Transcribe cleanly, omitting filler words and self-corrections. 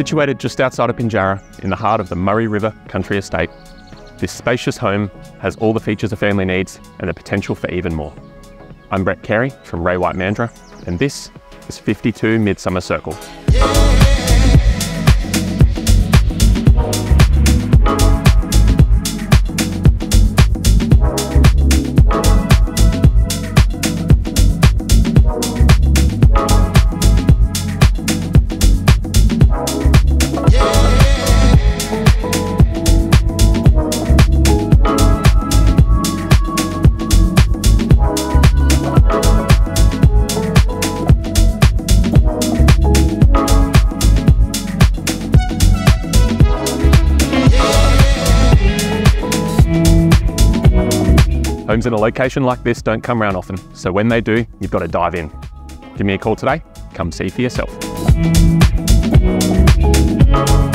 Situated just outside of Pinjarra, in the heart of the Murray River Country Estate, this spacious home has all the features a family needs and the potential for even more. I'm Brett Carey from Ray White Mandurah, and this is 52 Midsummer Circle. Homes in a location like this don't come around often, so when they do, you've got to dive in. Give me a call today, come see for yourself.